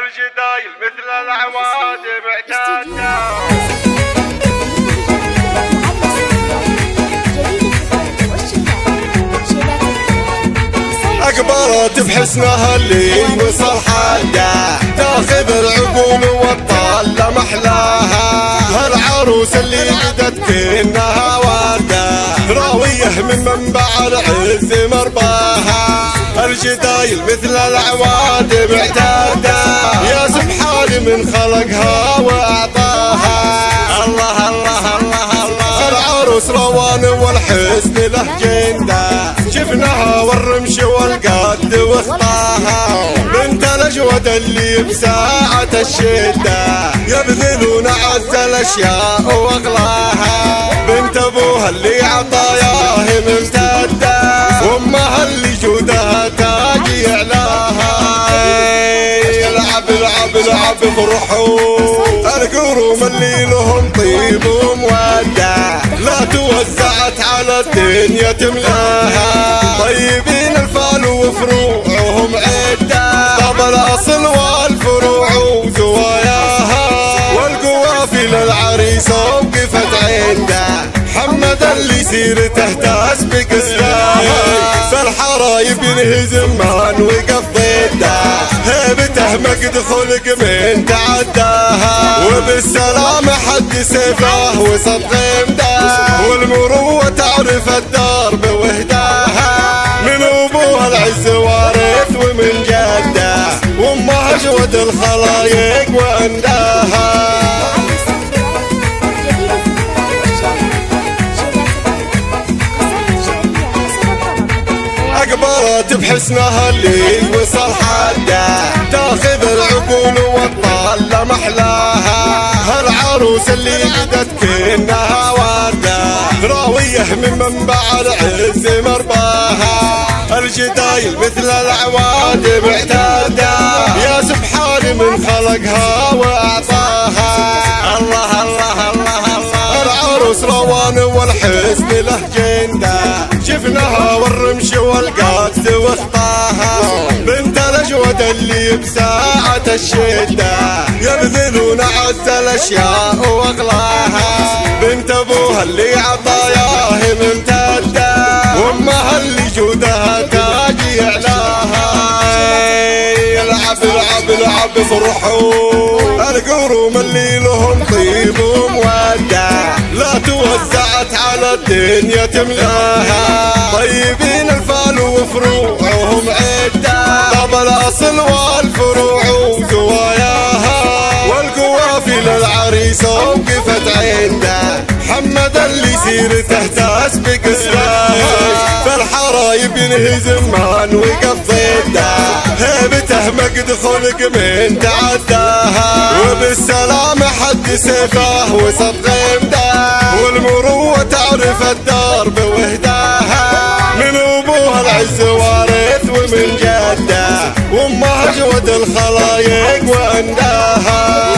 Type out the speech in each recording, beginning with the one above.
الجدايل مثل العواد معتادة. أكبرت بحسنها اللي وصل حده، تاخذ العقول والطالة محلاها. هالعروس اللي بدت كأنها وردة، راوية من منبع العز مرباها. الجدايل مثل العواد معتادة، يا سبحان من خلقها وأعطاها. الله الله الله الله، العروس روان والحسن له جنده، شفناها والرمش والقد واخطاها. بنت الأجود اللي بساعة الشدة، يبذلون أعز الأشياء وأغلاها. بنت أبوها اللي عطاياه ممتدة، وأمها اللي جودها تاج يعلاها. العب العب العب فرحوا القروم اللي لهم طيب ومودة، لا توزعت على الدنيا تملاها. طيبين الفال وفروعهم عدة، طب الأصل والفروع وزواياها. والقوافل العريس وقفت عنده، حمد اللي سيرته تسبق الساهل. فالحرايب ينهزم من وقف ضده، هيبته مقد خلق من تعداها. وبالسلام حد سيفه وصب غمده، والمروة تعرف الدرب وهداها. من ابوها العز وارث ومن جده، وامها اجود الخلايق وانداها. أكبرت بحسنها اللي وصل حده، تاخذ العقول والطالة محلاها. هالعروس اللي بدت كأنها وردة، راوية من منبع العز مرباها. الجدايل مثل العواد معتادة، يا سبحان من خلقها وأعطاها. الله الله الله الله، العروس روان والحسن له جنده، شفناها والرمش والقد واخطاها. بنت الأجود اللي بساعة الشدة، يبذلون أعز الأشياء وأغلاها. بنت أبوها اللي عطاياه ممتدة، وأمها اللي جودها تاج يعلاها. العب العب العب فرحوا القروم اللي لهم طيب ومودة، لا توزعت على الدنيا تملاها. طيبين الفال وفروعهم عدة، طب الأصل والفروع وزواياها. والقوافل العريس وقفت عنده، حمد اللي سيرته تسبق الساهل. فالحرايب ينهزم من وقف ضده، هيبته مقد خلق من تعداها. وبالسلام حد سيفه وصب غمده، والمروة تعرف الدرب وهداها. من ابوها العز وارث ومن جده، وامها اجود الخلايق وانداها.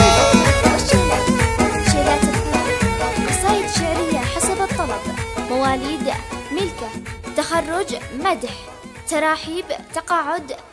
قصايد شعرية حسب الطلب، مواليد، ملكة، تخرج، مدح، تراحيب، تقاعد،